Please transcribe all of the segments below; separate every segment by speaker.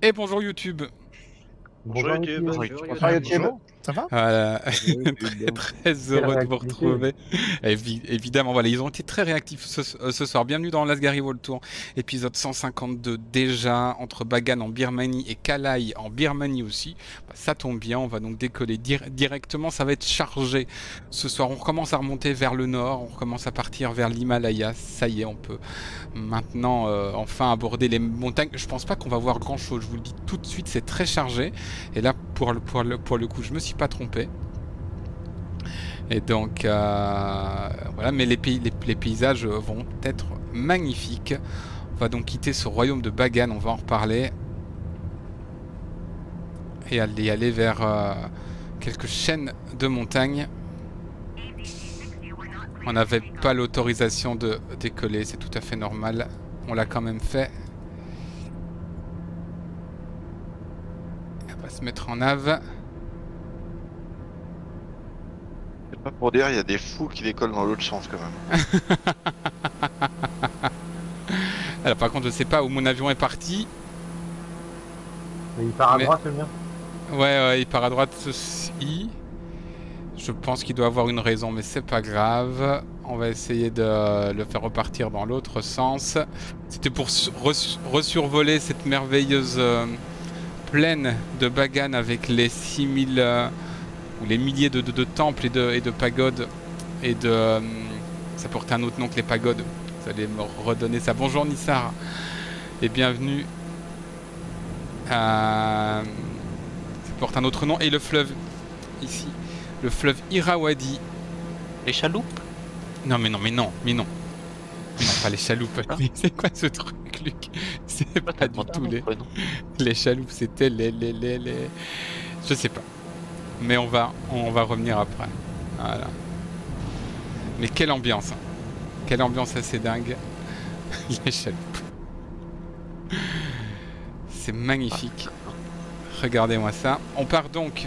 Speaker 1: Et bonjour YouTube.
Speaker 2: Bonjour YouTube.
Speaker 3: Bonjour
Speaker 2: Bonjour YouTube.
Speaker 3: YouTube. Ça va?
Speaker 1: Voilà.
Speaker 3: Bonjour YouTube.
Speaker 1: Très
Speaker 3: Quelle
Speaker 1: heureux de vous
Speaker 3: réactivité.
Speaker 1: retrouver. Évidemment, voilà, ils ont été très réactifs ce soir. Bienvenue dans l'Asgari World Tour, épisode 152 déjà, entre Bagan en Birmanie et Kalai en Birmanie aussi. Bah, ça tombe bien, on va donc décoller directement, ça va être chargé ce soir. On recommence à remonter vers le nord, on recommence à partir vers l'Himalaya. Ça y est, on peut maintenant enfin aborder les montagnes. Je pense pas qu'on va voir grand chose, je vous le dis tout de suite, c'est très chargé. Et là, pour le coup, je me suis pas trompé. Et donc, voilà, mais les paysages vont être magnifiques. On va donc quitter ce royaume de Bagan, on va en reparler. Et aller vers quelques chaînes de montagnes. On n'avait pas l'autorisation de décoller, c'est tout à fait normal. On l'a quand même fait. On va se mettre en nav.
Speaker 2: C'est pas pour dire, il y a des fous qui décollent dans l'autre sens quand même.
Speaker 1: Alors par contre, je sais pas où mon avion est parti.
Speaker 3: Mais il part à droite le mien.
Speaker 1: Ouais, il part à droite ceci. Je pense qu'il doit avoir une raison, mais c'est pas grave. On va essayer de le faire repartir dans l'autre sens. C'était pour resurvoler cette merveilleuse plaine de Bagan avec les 6000 ou les milliers de temples et de pagodes. Et de... ça porte un autre nom que les pagodes. Vous allez me redonner ça. Bonjour Nissar. Et bienvenue. Ça porte un autre nom. Et le fleuve, ici. Le fleuve Irrawaddy.
Speaker 4: Les chaloupes?
Speaker 1: Non, mais non. Non, pas les chaloupes.
Speaker 4: Ah.
Speaker 1: Mais c'est quoi ce truc, Luc? C'est pas du tout les chaloupes, c'était les... Je sais pas. Mais on va revenir après. Voilà. Mais quelle ambiance, hein. Quelle ambiance assez dingue. Les chaloupes. C'est magnifique. Regardez-moi ça. On part donc...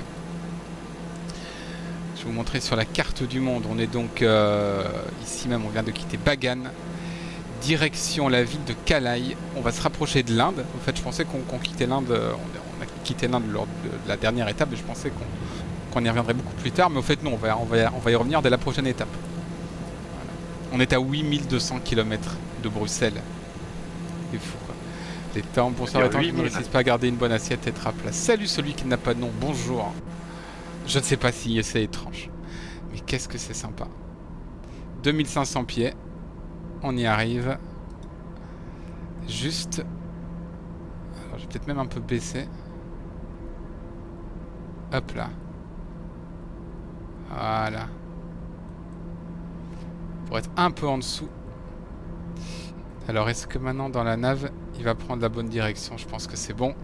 Speaker 1: Je vais vous montrer sur la carte du monde. On est donc ici même, on vient de quitter Bagan. Direction la ville de Kalai. On va se rapprocher de l'Inde. En fait, je pensais qu'on quittait l'Inde. On a quitté l'Inde lors de la dernière étape et je pensais qu'on y reviendrait beaucoup plus tard. Mais au fait, non, on va y revenir dès la prochaine étape. Voilà. On est à 8200 km de Bruxelles. C'est fou, quoi. Les temps, bonsoir les temps qui ne réussissent pas à garder une bonne assiette et être à place. Salut celui qui n'a pas de nom, bonjour. Je ne sais pas si c'est étrange. Mais qu'est-ce que c'est sympa. 2500 pieds. On y arrive. Juste... Alors, je vais peut-être même un peu baisser. Hop là. Voilà. Pour être un peu en dessous. Alors, est-ce que maintenant, dans la nave, il va prendre la bonne direction? Je pense que c'est bon.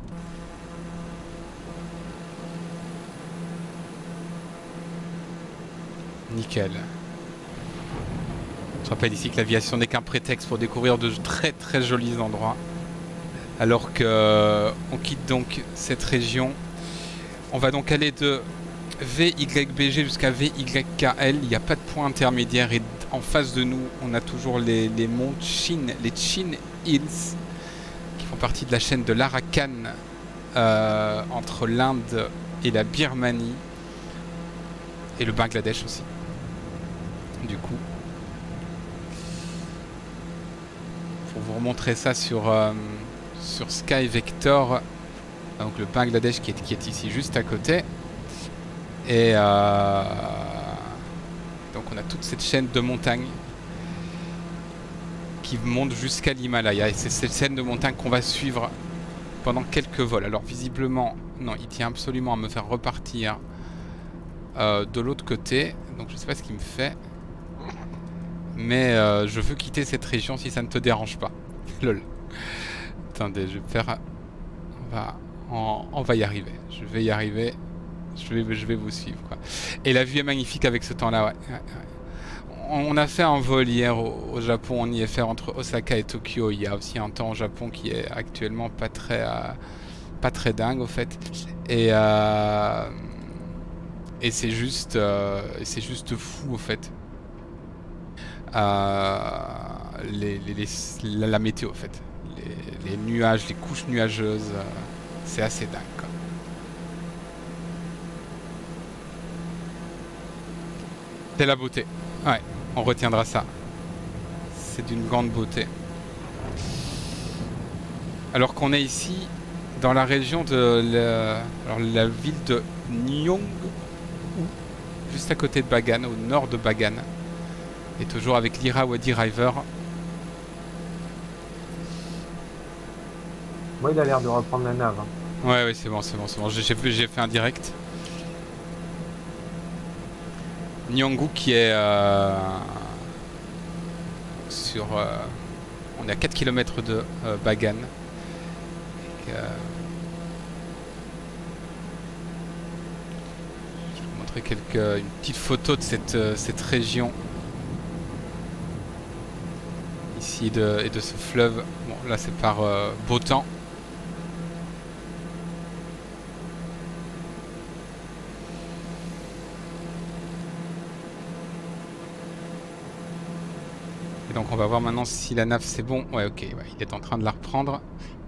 Speaker 1: Nickel. Je rappelle ici que l'aviation n'est qu'un prétexte pour découvrir de très très jolis endroits. Alors que on quitte donc cette région. On va donc aller de VYBG jusqu'à VYKL. Il n'y a pas de point intermédiaire et en face de nous, on a toujours les monts Chin, les Chin Hills, qui font partie de la chaîne de l'Arakan entre l'Inde et la Birmanie. Et le Bangladesh aussi. Du coup, pour vous remontrer ça sur Sky Vector, donc le Bangladesh qui est ici juste à côté. Et donc on a toute cette chaîne de montagnes qui monte jusqu'à l'Himalaya. Et c'est cette chaîne de montagnes qu'on va suivre pendant quelques vols. Alors visiblement, non, il tient absolument à me faire repartir de l'autre côté. Donc je sais pas ce qu'il me fait. Mais je veux quitter cette région si ça ne te dérange pas. Lol. Attendez, je vais faire... On va y arriver. Je vais y arriver. Je vais vous suivre, quoi. Et la vue est magnifique avec ce temps-là, ouais. On a fait un vol hier au Japon. On y est fait entre Osaka et Tokyo. Il y a aussi un temps au Japon qui est actuellement pas très dingue, au fait. Et c'est juste fou, au fait. La météo, en fait. les nuages, les couches nuageuses, c'est assez dingue, quoi. C'est la beauté. Ouais, on retiendra ça. C'est d'une grande beauté. Alors qu'on est ici dans la région de la ville de Nyong, juste à côté de Bagan, au nord de Bagan. Et toujours avec l'Irrawaddy River.
Speaker 3: Moi, il a l'air de reprendre la nave. Hein.
Speaker 1: Ouais, c'est bon, c'est bon, c'est bon. J'ai fait un direct. Nyonggu qui est sur... on est à 4 km de Bagan. Et, je vais vous montrer une petite photo de cette région. Ici et de ce fleuve. Bon, là c'est par beau temps. Et donc on va voir maintenant si la nave c'est bon. Ouais, ok, ouais, il est en train de la reprendre.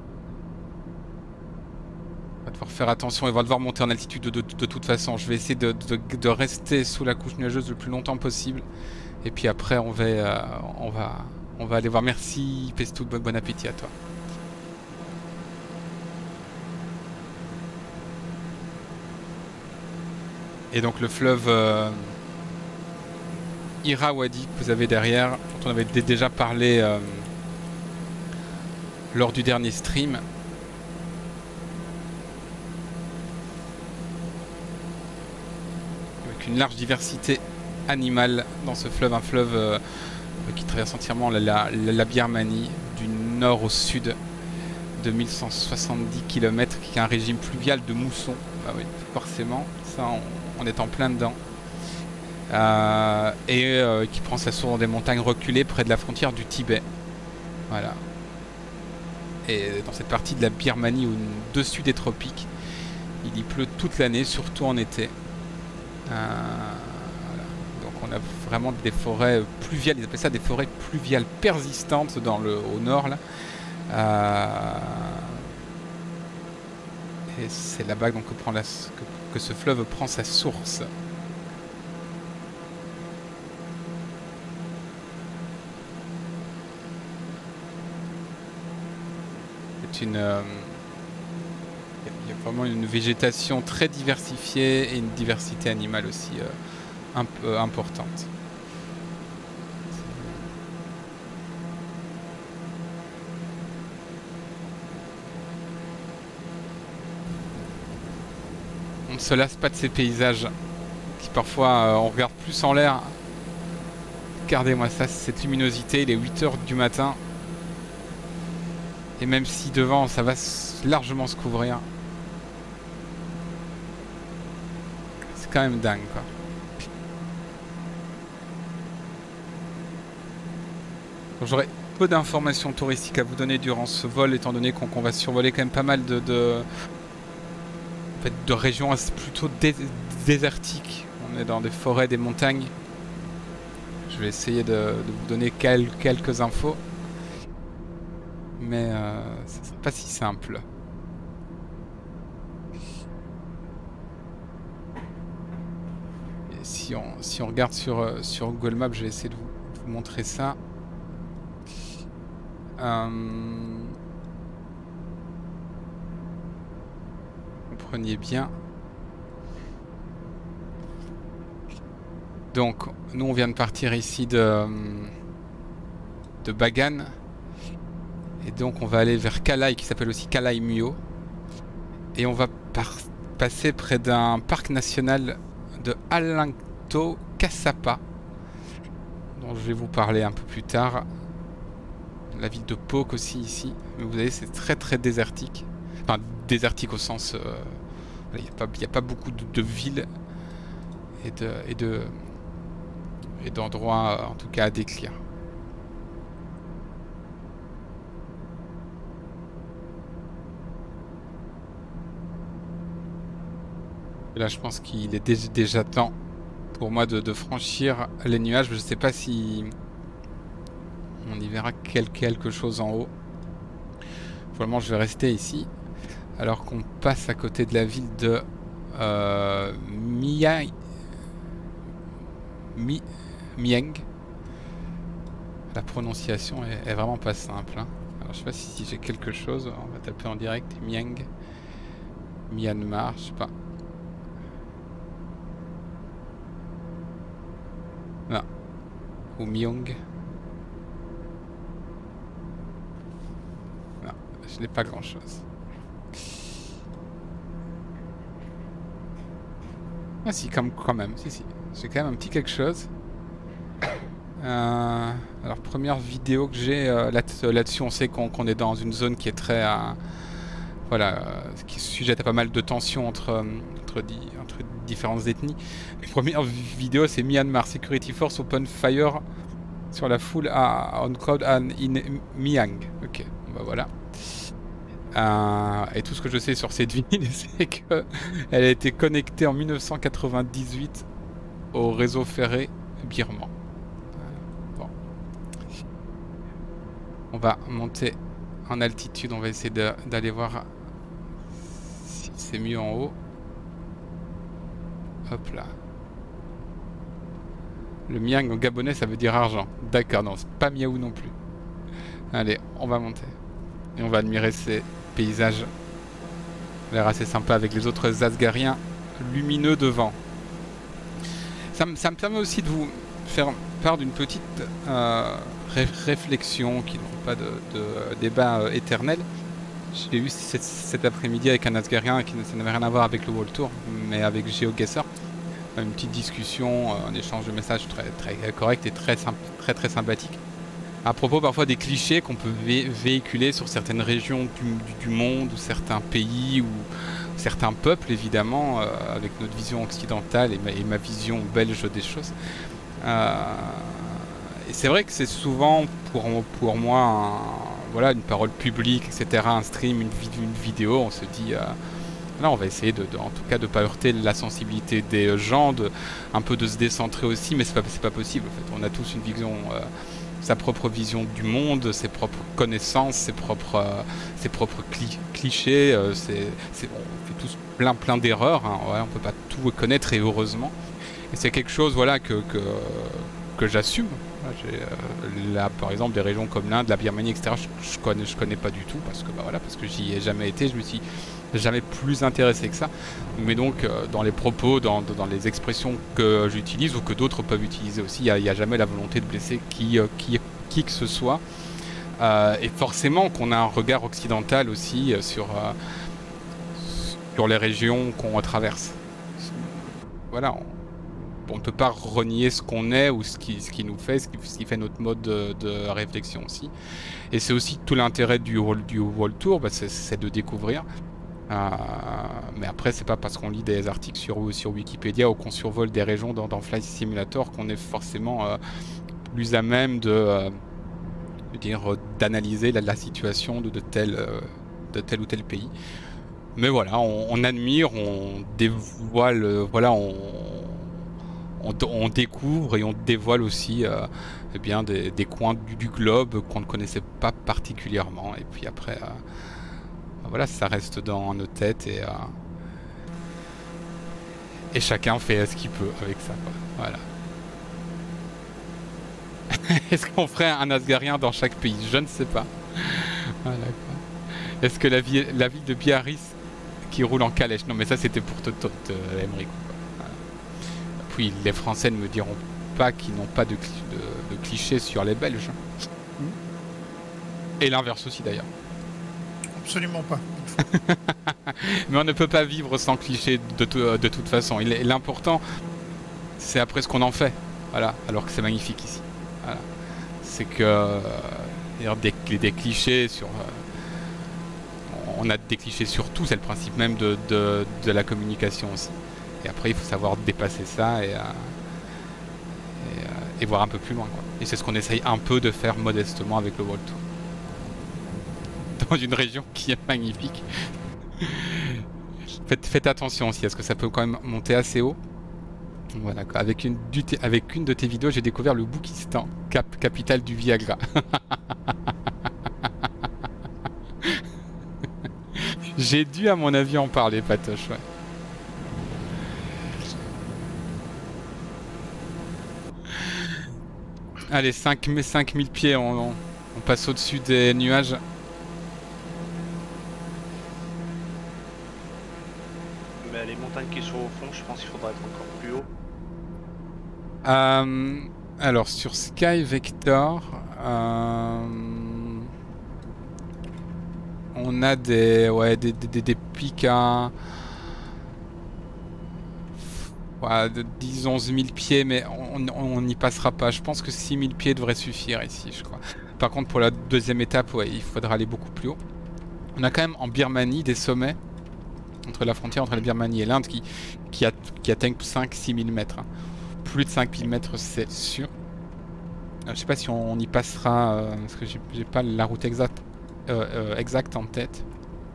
Speaker 1: On va devoir faire attention et on va devoir monter en altitude de toute façon. Je vais essayer de rester sous la couche nuageuse le plus longtemps possible. Et puis après on va aller voir. Merci Pestou, bon appétit à toi. Et donc le fleuve Irrawaddy que vous avez derrière, dont on avait déjà parlé lors du dernier stream. Avec une large diversité animale dans ce fleuve, un fleuve qui traverse entièrement la Birmanie du nord au sud de 1170 km, qui a un régime fluvial de mousson. Bah oui, forcément, ça on est en plein dedans. Qui prend sa source dans des montagnes reculées près de la frontière du Tibet. Voilà. Et dans cette partie de la Birmanie au-dessus des tropiques, il y pleut toute l'année, surtout en été. Voilà. Donc on a vraiment des forêts pluviales, ils appellent ça des forêts pluviales persistantes au nord là. Et c'est là-bas donc que ce fleuve prend sa source. Il y a vraiment une végétation très diversifiée et une diversité animale aussi un peu importante. On ne se lasse pas de ces paysages qui parfois on regarde plus en l'air. Regardez-moi ça, cette luminosité, il est 8 h du matin. Et même si devant ça va largement se couvrir, c'est quand même dingue quoi. J'aurai peu d'informations touristiques à vous donner durant ce vol, étant donné qu'on va survoler quand même pas mal de régions plutôt désertiques. On est dans des forêts, des montagnes. Je vais essayer de vous donner quelques infos. Mais ça ne sera pas si simple. Et si on regarde sur Google Maps, je vais essayer de vous montrer ça. Comprenez bien. Donc, nous on vient de partir ici de Bagan. Et donc on va aller vers Kalai, qui s'appelle aussi Kalai Muo. Et on va passer près d'un parc national de Alangto Kassapa, dont je vais vous parler un peu plus tard. La ville de Pok aussi ici. Mais vous voyez, c'est très très désertique. Enfin, désertique au sens... il n'y a pas beaucoup de villes et d'endroits en tout cas à décrire. Et là, je pense qu'il est déjà temps pour moi de franchir les nuages. Je ne sais pas si on y verra quelque chose en haut. Vraiment, je vais rester ici. Alors qu'on passe à côté de la ville de Mieng. La prononciation est vraiment pas simple. Hein. Alors je sais pas si j'ai quelque chose. On va taper en direct Mieng. Myanmar, je sais pas. Non. Ou Myong. Non, je n'ai pas grand chose. Ah si, quand même, si. J'ai quand même un petit quelque chose. Alors première vidéo que j'ai là-dessus, on sait qu'on est dans une zone qui est très... voilà, qui est sujette à pas mal de tensions entre différentes ethnies. La première vidéo, c'est Myanmar Security Force Open Fire sur la foule on crowd in Myang. Ok, bah voilà. Et tout ce que je sais sur cette ville, c'est qu'elle a été connectée en 1998 au réseau ferré birman. Bon. On va monter en altitude, on va essayer d'aller voir si c'est mieux en haut. Hop là. Le Myang en gabonais ça veut dire argent. D'accord, non, c'est pas miaou non plus. Allez, on va monter. Et on va admirer ces paysages. L'air assez sympa avec les autres Asgariens lumineux devant. Ça me permet aussi de vous faire part d'une petite réflexion qui n'aura pas de débat éternel. Je l'ai eu cet après-midi avec un Asgarien qui ça n'avait rien à voir avec le World Tour, mais avec GeoGuessr. Une petite discussion, un échange de messages très correct et très sympathique. À propos parfois des clichés qu'on peut véhiculer sur certaines régions du monde ou certains pays ou certains peuples évidemment avec notre vision occidentale et ma vision belge des choses. Et c'est vrai que c'est souvent pour moi voilà, une parole publique, etc., un stream, une vidéo, on se dit là on va essayer en tout cas de pas heurter la sensibilité des gens, un peu de se décentrer aussi, mais c'est pas possible en fait. On a tous une vision sa propre vision du monde, ses propres connaissances, ses propres clichés. On fait tous plein d'erreurs. Hein. Ouais, on peut pas tout connaître et heureusement. Et c'est quelque chose, voilà, que j'assume. Là, par exemple, des régions comme l'Inde, la Birmanie, etc. Je connais pas du tout parce que j'y ai jamais été. Je me suis jamais plus intéressé que ça. Mais donc, dans les propos, dans les expressions que j'utilise ou que d'autres peuvent utiliser aussi, il n'y a jamais la volonté de blesser qui que ce soit. Et forcément qu'on a un regard occidental aussi sur les régions qu'on traverse. Voilà, on ne peut pas renier ce qu'on est ou ce qui nous fait, ce qui fait notre mode de réflexion aussi. Et c'est aussi tout l'intérêt du World Tour, c'est de découvrir. Mais après, c'est pas parce qu'on lit des articles sur Wikipédia ou qu'on survole des régions dans Flight Simulator qu'on est forcément plus à même d'analyser la situation de tel ou tel pays. Mais voilà, on admire, on dévoile, voilà, on découvre et on dévoile aussi eh bien des coins du globe qu'on ne connaissait pas particulièrement. Et puis après, voilà, ça reste dans nos têtes et chacun fait ce qu'il peut avec ça, quoi. Voilà. Est-ce qu'on ferait un Asgarien dans chaque pays? Je ne sais pas. Voilà, quoi. Est-ce que la ville de Biarritz qui roule en calèche? Non, mais ça c'était pour Emery. Puis les Français ne me diront pas qu'ils n'ont pas de clichés sur les Belges. Et l'inverse aussi d'ailleurs.
Speaker 4: Absolument pas.
Speaker 1: Mais on ne peut pas vivre sans clichés de toute façon. L'important, c'est après ce qu'on en fait. Voilà. Alors que c'est magnifique ici. Voilà. C'est que des clichés sur... on a des clichés sur tout. C'est le principe même de la communication aussi. Et après, il faut savoir dépasser ça et voir un peu plus loin, quoi. Et c'est ce qu'on essaye un peu de faire modestement avec le World Tour. Dans une région qui est magnifique. Faites attention aussi, parce que ça peut quand même monter assez haut. Voilà, quoi. Avec une de tes vidéos, j'ai découvert le Boukistan, capitale du Viagra. J'ai dû à mon avis en parler, Patoche, ouais. Allez, 5000 pieds, on passe au-dessus des nuages.
Speaker 5: Mais les montagnes qui sont au fond, je pense qu'il faudra être encore plus haut.
Speaker 1: Alors sur Sky Vector, on a des pics à de 10-11 000 pieds, mais on n'y passera pas. Je pense que 6 000 pieds devrait suffire ici, je crois. Par contre, pour la deuxième étape, ouais, il faudra aller beaucoup plus haut. On a quand même en Birmanie des sommets entre la frontière entre la Birmanie et l'Inde qui atteignent 5-6 000 mètres. Hein. Plus de 5 000 mètres, c'est sûr. Je sais pas si on y passera, parce que j'ai pas la route exacte en tête.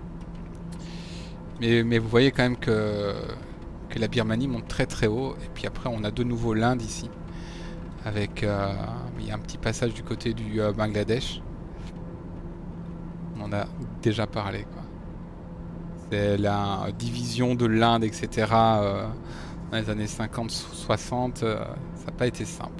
Speaker 1: Mais vous voyez quand même que la Birmanie monte très très haut. Et puis après, on a de nouveau l'Inde ici. Avec, il y a un petit passage du côté du Bangladesh. On en a déjà parlé, quoi. C'est la division de l'Inde, etc. Dans les années 50-60, ça n'a pas été simple.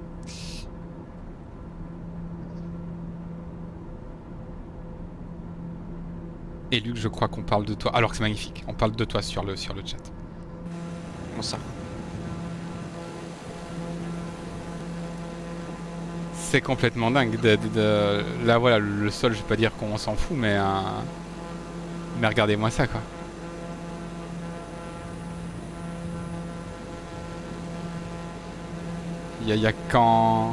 Speaker 1: Et Luc, je crois qu'on parle de toi, alors que c'est magnifique. On parle de toi sur le chat.
Speaker 5: Comment ça?
Speaker 1: C'est complètement dingue. Là, voilà, le sol, je vais pas dire qu'on s'en fout, mais regardez-moi ça, quoi. Il y a quand...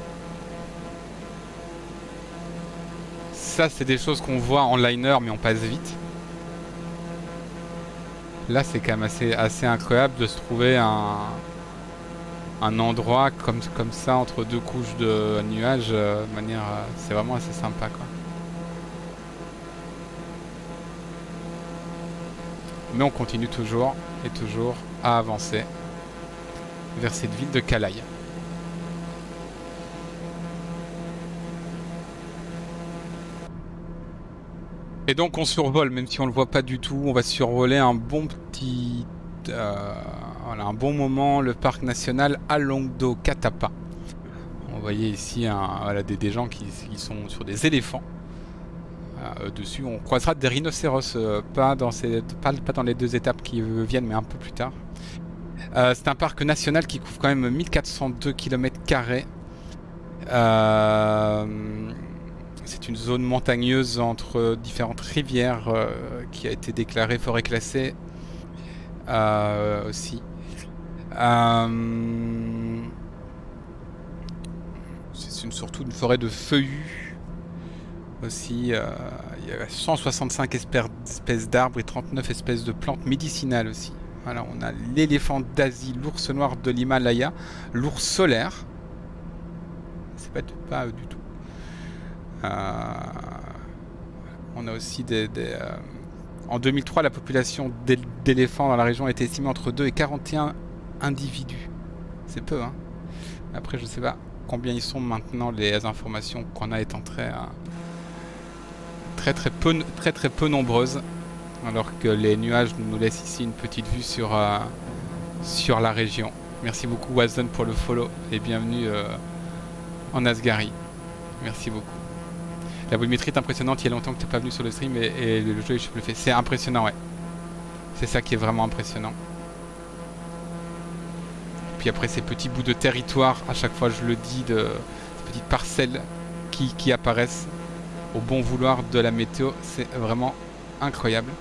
Speaker 1: Ça, c'est des choses qu'on voit en liner, mais on passe vite. Là, c'est quand même assez incroyable de se trouver un endroit comme ça, entre deux couches de nuages, de manière... c'est vraiment assez sympa, quoi. Mais on continue toujours et toujours à avancer vers cette ville de Kalaï. Et donc on survole, même si on le voit pas du tout, on va survoler un bon petit... voilà, un bon moment, le parc national Alongdo Katapa. Vous voyez ici voilà, des gens qui sont sur des éléphants. Dessus, on croisera des rhinocéros, pas dans les deux étapes qui viennent, mais un peu plus tard. C'est un parc national qui couvre quand même 1402 km². C'est une zone montagneuse entre différentes rivières qui a été déclarée forêt classée aussi. C'est surtout une forêt de feuillus aussi. Il y a 165 espèces d'arbres et 39 espèces de plantes médicinales aussi. Voilà, on a l'éléphant d'Asie, l'ours noir de l'Himalaya, l'ours solaire. C'est pas du tout. On a aussi en 2003, la population d'éléphants dans la région a été estimée entre 2 et 41 individus. C'est peu, hein. Après, je sais pas combien ils sont maintenant. Les informations qu'on a étant très peu nombreuses, alors que les nuages nous laissent ici une petite vue sur la région. Merci beaucoup Wazon pour le follow et bienvenue en Asgari. Merci beaucoup. La volumétrie est impressionnante, il y a longtemps que tu n'es pas venu sur le stream et le jeu est bluffé. C'est impressionnant, ouais. C'est ça qui est vraiment impressionnant. Puis après ces petits bouts de territoire, à chaque fois je le dis, ces petites parcelles qui apparaissent au bon vouloir de la météo, c'est vraiment incroyable.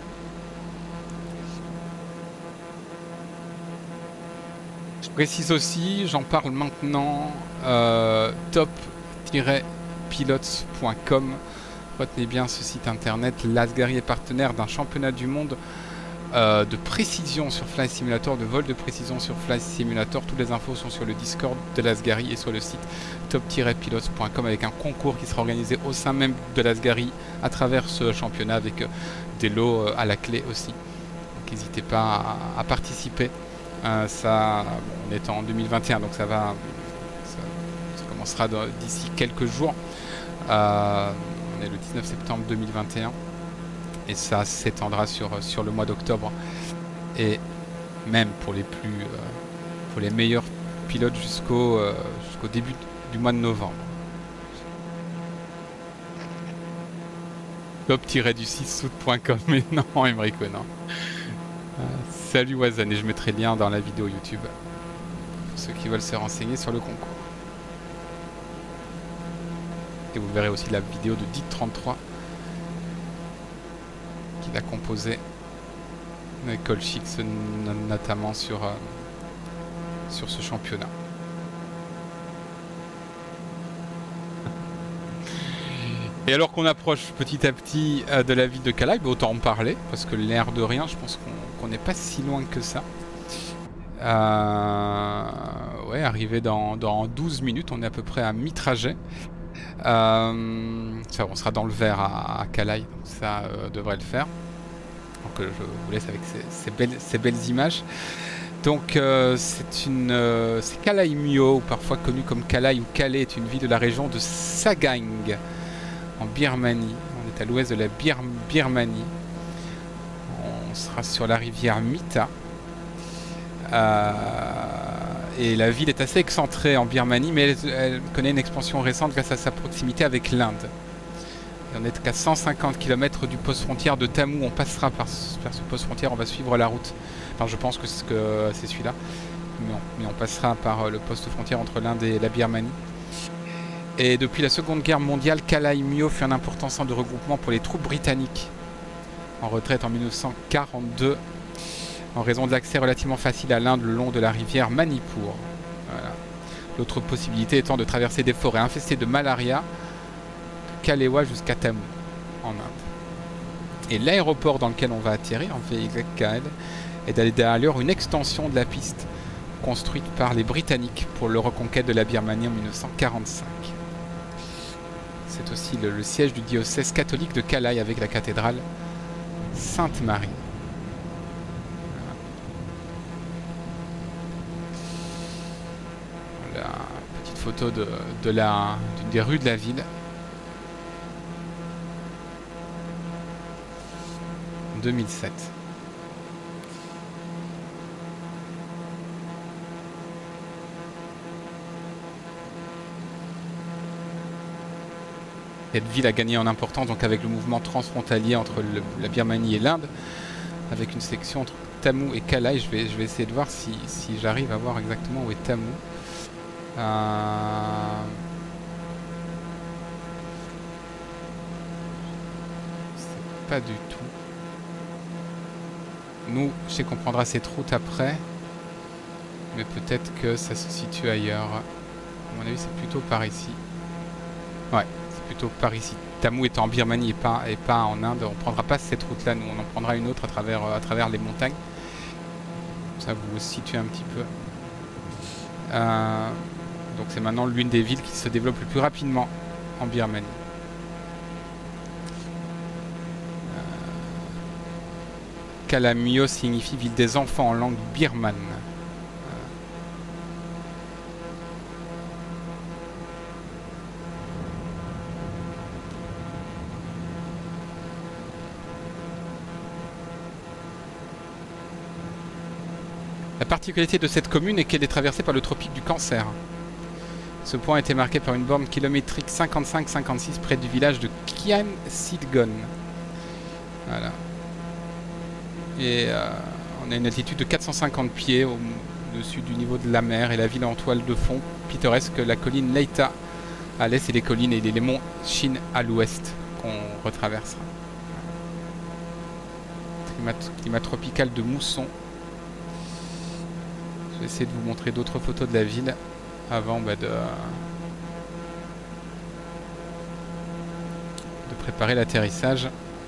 Speaker 1: Je précise aussi, j'en parle maintenant, top-pilots.com. Retenez bien ce site internet. L'Asgari est partenaire d'un championnat du monde de précision sur Flight Simulator, de vol de précision sur Flight Simulator. Toutes les infos sont sur le Discord de l'Asgari et sur le site top-pilots.com avec un concours qui sera organisé au sein même de l'Asgari à travers ce championnat avec des lots à la clé aussi. Donc n'hésitez pas à participer. Ça, bon, on est en 2021, donc ça commencera d'ici quelques jours. On est le 19 septembre 2021. Et ça s'étendra sur le mois d'octobre. Et même pour pour les meilleurs pilotes jusqu'au début du mois de novembre. top-du6sout.com. Mais non, Emerico, non. Salut Wazan, et je mettrai le lien dans la vidéo YouTube pour ceux qui veulent se renseigner sur le concours. Et vous verrez aussi la vidéo de Dit33 qu'il a composé avec Colchix, notamment sur ce championnat. Et alors qu'on approche petit à petit de la ville de Calaï, autant en parler, parce que l'air de rien, je pense qu'on n'est pas si loin que ça. Ouais, arrivé dans 12 minutes, on est à peu près à mi-trajet. Ça, on sera dans le vert à Calaï, donc ça devrait le faire. Donc je vous laisse avec ces belles images. Donc c'est Calaï Mio, ou parfois connu comme Calaï ou Calais, est une ville de la région de Sagaing, en Birmanie. On est à l'ouest de la Birmanie. On sera sur la rivière Mita. Et la ville est assez excentrée en Birmanie, mais elle connaît une expansion récente grâce à sa proximité avec l'Inde. On est qu'à 150 km du poste frontière de Tamou. On passera par ce poste frontière, on va suivre la route. Enfin, je pense que c'est celui-là. Mais on passera par le poste frontière entre l'Inde et la Birmanie. Et depuis la Seconde Guerre mondiale, Calaï Mio fut un important centre de regroupement pour les troupes britanniques. En retraite en 1942, en raison de l'accès relativement facile à l'Inde le long de la rivière Manipur. Voilà. L'autre possibilité étant de traverser des forêts infestées de malaria, de Kalewa jusqu'à Tamou, en Inde. Et l'aéroport dans lequel on va atterrir, en VYKL, est d'ailleurs une extension de la piste construite par les Britanniques pour le reconquête de la Birmanie en 1945. C'est aussi le siège du diocèse catholique de Calaï avec la cathédrale Sainte-Marie. Voilà, petite photo d'une des rues de la ville. En 2007. Cette ville a gagné en importance donc avec le mouvement transfrontalier entre la Birmanie et l'Inde, avec une section entre Tamou et Calaï. Je vais essayer de voir si j'arrive à voir exactement où est Tamou. C'est pas du tout. Nous, je sais qu'on prendra cette route après, mais peut-être que ça se situe ailleurs. À mon avis, c'est plutôt par ici. Ouais. Plutôt par ici. Tamou est en Birmanie et pas en Inde. On prendra pas cette route là, nous on en prendra une autre à travers les montagnes. Ça vous situe un petit peu. Donc c'est maintenant l'une des villes qui se développe le plus rapidement en Birmanie. Calaï Mio signifie ville des enfants en langue birmane. La particularité de cette commune est qu'elle est traversée par le tropique du Cancer. Ce point a été marqué par une borne kilométrique 55-56 près du village de Kian Sidgon. Voilà. Et on a une altitude de 450 pieds au-dessus du niveau de la mer et la ville en toile de fond pittoresque, la colline Leita à l'est et les collines et les monts Shin à l'ouest qu'on retraversera. Climat tropical de mousson. Je vais essayer de vous montrer d'autres photos de la ville avant de préparer l'atterrissage.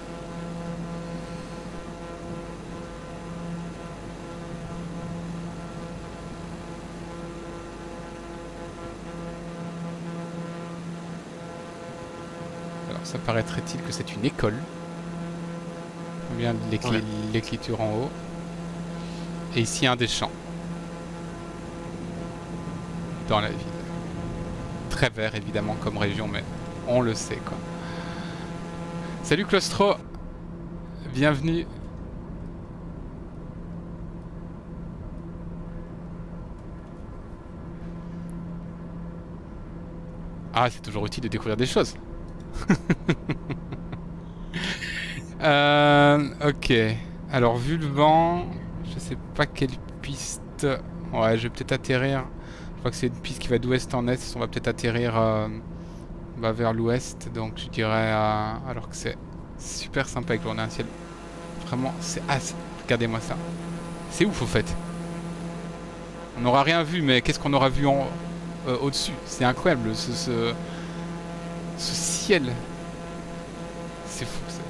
Speaker 1: Alors ça paraîtrait-il que c'est une école. On vient de l'écriture en haut. Et ici un des champs. Dans la ville. Très vert évidemment comme région, mais on le sait quoi. Salut Claustro. bienvenue. Ah, c'est toujours utile de découvrir des choses. Ok. Alors, vu le vent, je sais pas quelle piste. Ouais, je vais peut-être atterrir. Je crois que c'est une piste qui va d'ouest en est. On va peut-être atterrir vers l'ouest. Donc, je dirais. Alors que c'est super sympa avec un ciel. Vraiment, c'est assez. Regardez-moi ça. C'est ouf, au fait. On n'aura rien vu, mais qu'est-ce qu'on aura vu au-dessus? C'est incroyable, ce ciel. C'est fou, ça.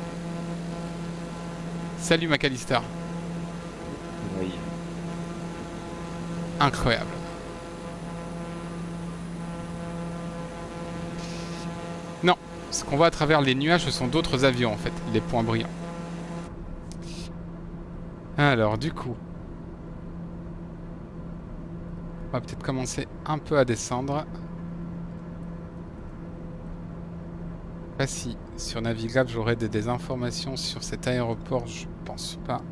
Speaker 1: Salut, Macalistar.
Speaker 2: Oui.
Speaker 1: Incroyable. Non, ce qu'on voit à travers les nuages, ce sont d'autres avions, en fait, les points brillants. Alors, du coup... on va peut-être commencer un peu à descendre. Pas si sur Navigable j'aurai des informations sur cet aéroport, je pense pas.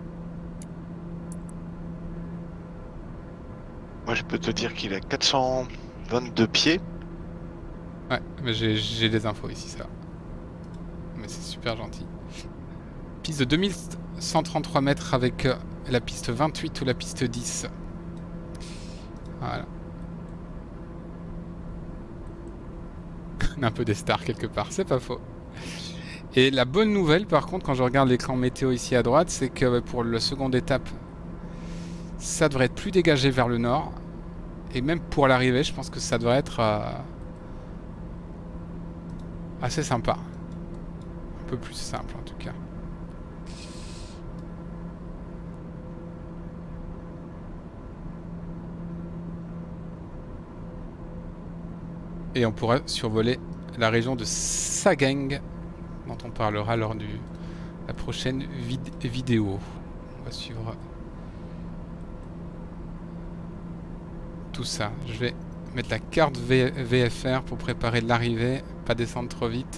Speaker 2: Moi, je peux te dire qu'il a 422 pieds.
Speaker 1: Ouais, mais j'ai des infos ici, ça. Mais c'est super gentil. Piste de 2133 mètres avec la piste 28 ou la piste 10. Voilà. On a un peu des stars quelque part, c'est pas faux. Et la bonne nouvelle, par contre, quand je regarde l'écran météo ici à droite, c'est que pour la seconde étape, ça devrait être plus dégagé vers le nord. Et même pour l'arrivée, je pense que ça devrait être assez sympa. Un peu plus simple en tout cas. Et on pourra survoler la région de Sagaing, dont on parlera lors de la prochaine vidéo. On va suivre tout ça. Je vais mettre la carte VFR pour préparer l'arrivée, pas descendre trop vite.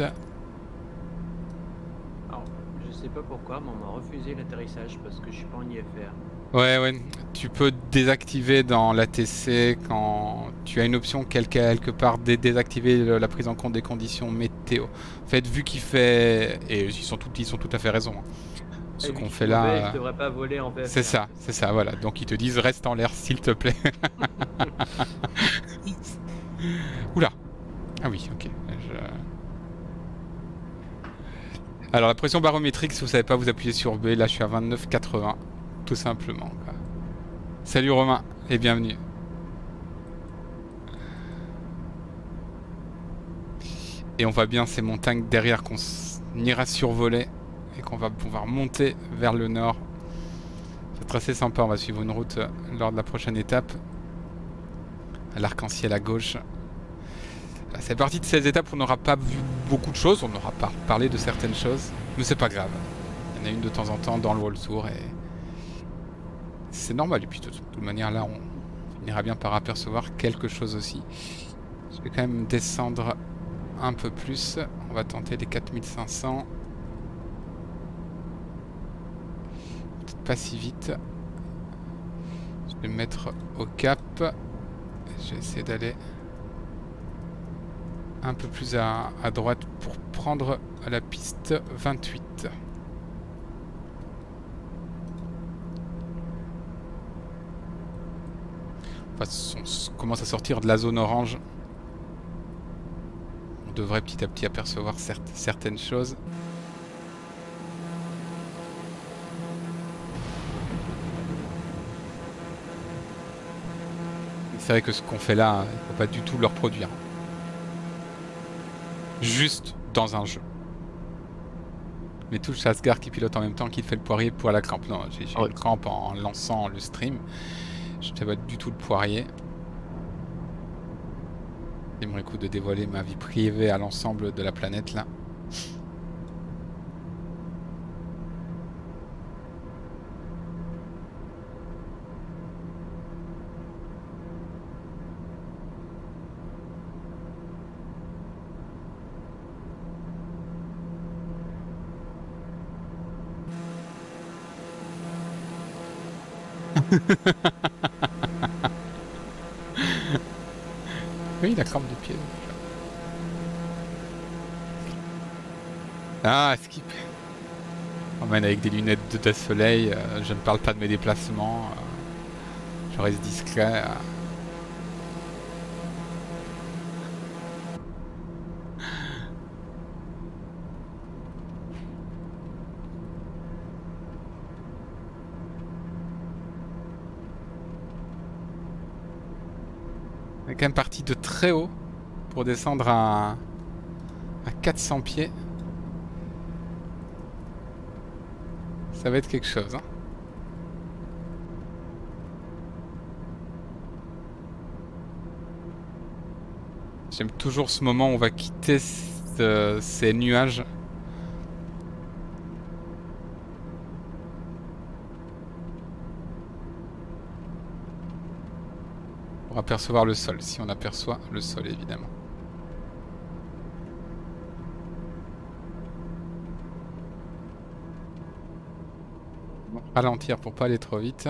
Speaker 6: Alors, je sais pas pourquoi, mais on m'a refusé l'atterrissage parce que je suis pas en IFR.
Speaker 1: Ouais, tu peux désactiver dans l'ATC quand tu as une option quelque part désactiver la prise en compte des conditions météo. En fait, vu qu'il fait... et ils sont tout à fait raison. Ce qu'on fait là...
Speaker 6: je devrais pas voler en VFR.
Speaker 1: C'est ça, voilà. Donc ils te disent reste en l'air s'il te plaît. Oula. Ah oui, ok. Alors la pression barométrique, si vous savez pas, vous appuyez sur B. Là je suis à 29,80. Tout simplement, quoi. Salut Romain et bienvenue. Et on voit bien ces montagnes derrière qu'on ira survoler et qu'on va pouvoir monter vers le nord. C'est assez sympa, on va suivre une route lors de la prochaine étape. L'arc-en-ciel à gauche. C'est parti de ces étapes où on n'aura pas vu beaucoup de choses, on n'aura pas parlé de certaines choses, mais c'est pas grave. Il y en a une de temps en temps dans le World Tour et c'est normal. Et puis de toute manière là on finira bien par apercevoir quelque chose aussi. Je vais quand même descendre un peu plus. On va tenter les 4500. Peut-être pas si vite. Je vais me mettre au cap. Je vais essayer d'aller un peu plus à droite pour prendre la piste 28. Enfin, on commence à sortir de la zone orange. On devrait petit à petit apercevoir certaines choses. C'est vrai que ce qu'on fait là, il ne faut pas du tout le reproduire. Juste dans un jeu. Mais tout le Chasgar qui pilote en même temps qu'il fait le poirier pour la crampe. Non, j'ai eu le crampe en lançant le stream. Je ne sais pas du tout le poirier. J'aimerais coup de dévoiler ma vie privée à l'ensemble de la planète là. Oui, la crampe de pied. Ah, skip. Emmène avec des lunettes de soleil. Je ne parle pas de mes déplacements. Je reste discret. On est quand même parti de très haut pour descendre à 400 pieds. Ça va être quelque chose, hein. J'aime toujours ce moment où on va quitter ces nuages. Pour apercevoir le sol, si on aperçoit le sol évidemment. Bon, ralentir pour pas aller trop vite.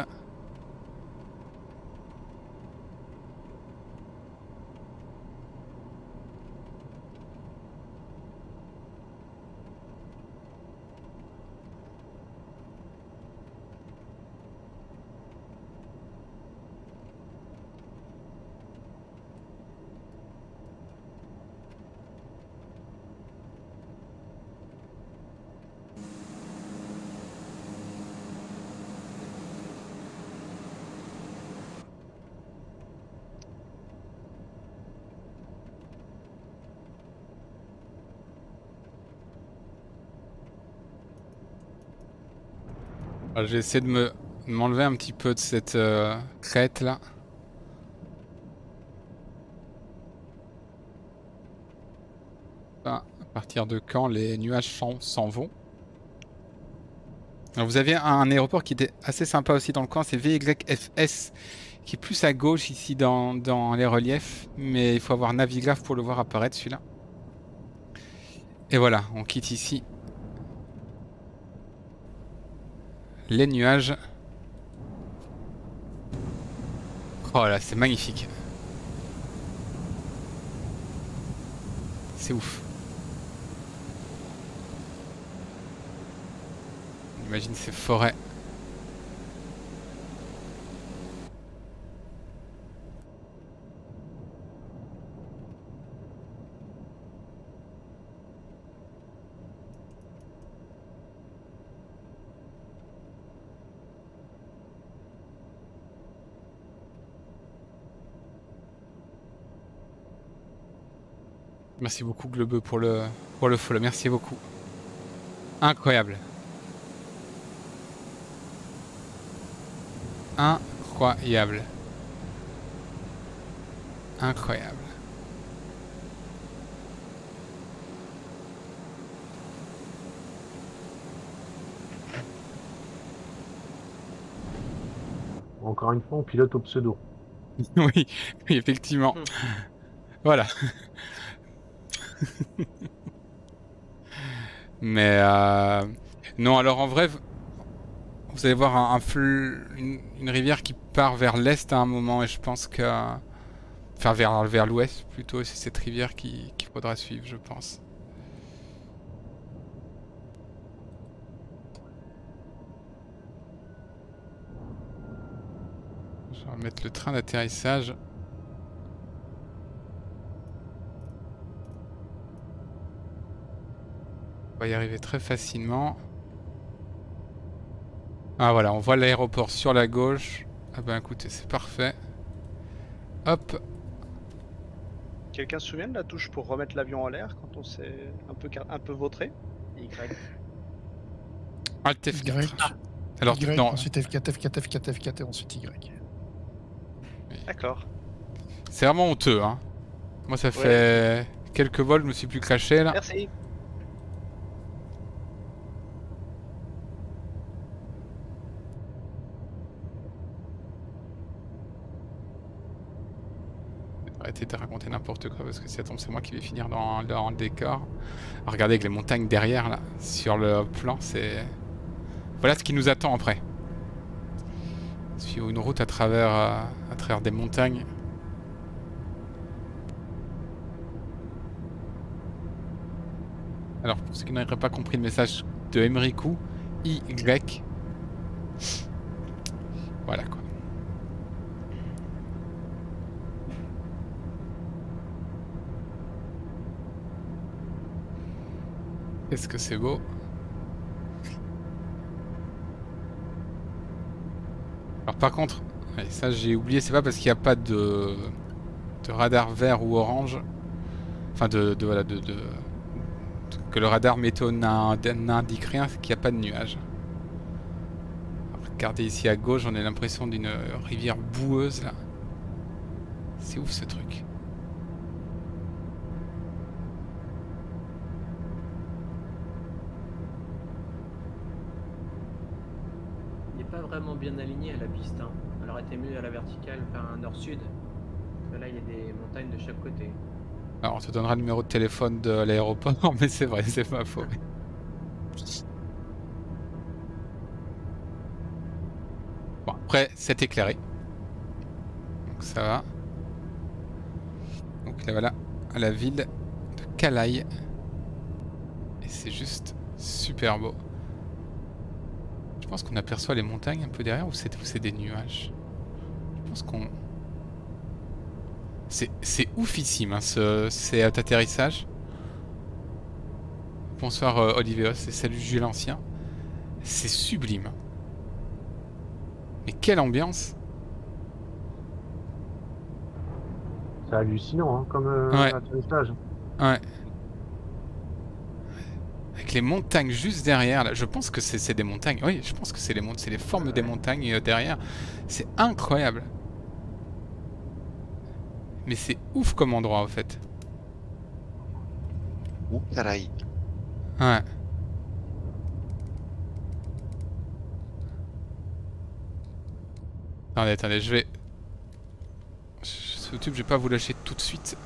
Speaker 1: Je vais essayer de m'enlever un petit peu de cette crête là. À partir de quand les nuages s'en vont. Alors vous avez un aéroport qui était assez sympa aussi dans le coin, c'est VYFS, qui est plus à gauche ici dans les reliefs, mais il faut avoir Navigraph pour le voir apparaître celui-là. Et voilà, on quitte ici les nuages. Oh là, c'est magnifique. C'est ouf. Imagine ces forêts. Merci beaucoup Glebeux pour le follow, merci beaucoup. Incroyable. Incroyable. Incroyable.
Speaker 3: Encore une fois, on pilote au pseudo.
Speaker 1: Oui, oui, effectivement. Voilà. Mais non, alors en vrai, vous allez voir une rivière qui part vers l'est à un moment, et je pense que... Enfin, vers l'ouest plutôt, c'est cette rivière qu'il faudra suivre, je pense. Je vais mettre le train d'atterrissage. On va y arriver très facilement. Ah voilà, on voit l'aéroport sur la gauche. Ah ben écoutez, c'est parfait. Hop.
Speaker 5: Quelqu'un se souvient de la touche pour remettre l'avion en l'air quand on s'est un peu vautré?
Speaker 6: Y.
Speaker 1: Alt F4.
Speaker 4: Y.
Speaker 1: Alors,
Speaker 4: Y,
Speaker 1: non.
Speaker 4: ensuite F4, F4, F4, F4 et ensuite Y.
Speaker 5: D'accord.
Speaker 1: C'est vraiment honteux, hein. Moi, ça fait quelques vols, je me suis plus craché là.
Speaker 5: Merci.
Speaker 1: Arrêtez de raconter n'importe quoi parce que si ça tombe, c'est moi qui vais finir dans le décor. Regardez avec les montagnes derrière là, sur le plan, c'est... Voilà ce qui nous attend après. Suivre une route à travers des montagnes. Alors, pour ceux qui n'auraient pas compris le message de Emerikou, Y. Voilà quoi. Qu'est-ce que c'est beau. Alors par contre, ouais, ça j'ai oublié, c'est pas parce qu'il n'y a pas de radar vert ou orange, enfin que le radar météo n'indique rien, c'est qu'il n'y a pas de nuages. Regardez ici à gauche, on a l'impression d'une rivière boueuse là. C'est ouf ce truc.
Speaker 6: Il n'est pas vraiment bien aligné à la piste. Hein. Alors était mieux à la verticale, faire un nord-sud. Là, il y a des montagnes de chaque côté.
Speaker 1: Alors on te donnera le numéro de téléphone de l'aéroport, mais c'est vrai, c'est pas faux. Bon, après, c'est éclairé. Donc ça va. Donc là, voilà, à la ville de Kalaï. Et c'est juste super beau. Je pense qu'on aperçoit les montagnes un peu derrière, ou c'est des nuages. Je pense qu'on... C'est oufissime, hein, cet atterrissage. Bonsoir Olivier, et salut Jules Ancien. C'est sublime. Mais quelle ambiance!
Speaker 3: C'est hallucinant, hein, comme
Speaker 1: Ouais.
Speaker 3: atterrissage.
Speaker 1: Ouais. Avec les montagnes juste derrière, là, je pense que c'est des montagnes. Oui, je pense que c'est les formes des montagnes derrière. C'est incroyable. Mais c'est ouf comme endroit en fait.
Speaker 2: Ouh, Kalaï.
Speaker 1: Ouais. Attendez, je vais... Sur YouTube, je vais pas vous lâcher tout de suite.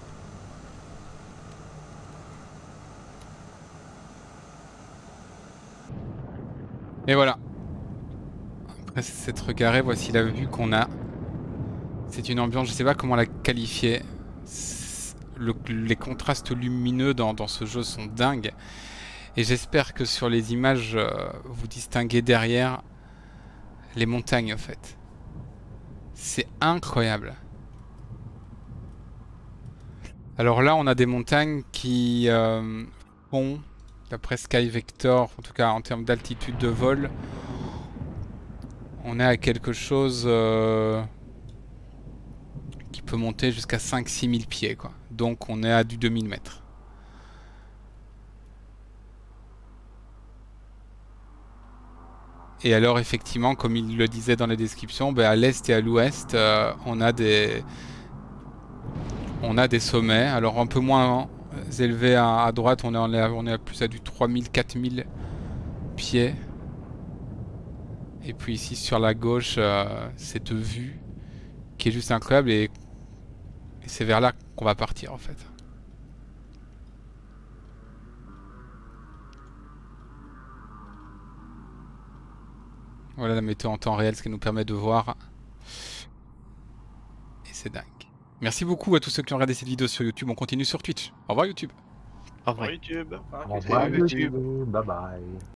Speaker 1: Et voilà. Après s'être regaré, voici la vue qu'on a. C'est une ambiance, je sais pas comment la qualifier. Les contrastes lumineux dans ce jeu sont dingues. Et j'espère que sur les images, vous distinguez derrière les montagnes en fait. C'est incroyable. Alors là, on a des montagnes qui font, d'après Sky Vector, en tout cas en termes d'altitude de vol, on est à quelque chose qui peut monter jusqu'à 5-6 000 pieds, quoi. Donc on est à du 2000 mètres. Et alors effectivement, comme il le disait dans la description, ben à l'est et à l'ouest, on a des sommets. Alors un peu moins élevés à droite, on est plus à du 3000-4000 pieds. Et puis ici sur la gauche, cette vue qui est juste incroyable, et c'est vers là qu'on va partir en fait. Voilà la météo en temps réel, ce qui nous permet de voir. Et c'est dingue. Merci beaucoup à tous ceux qui ont regardé cette vidéo sur YouTube. On continue sur Twitch. Au revoir YouTube.
Speaker 2: Au revoir.
Speaker 5: YouTube.
Speaker 3: Au revoir, YouTube. Bye bye.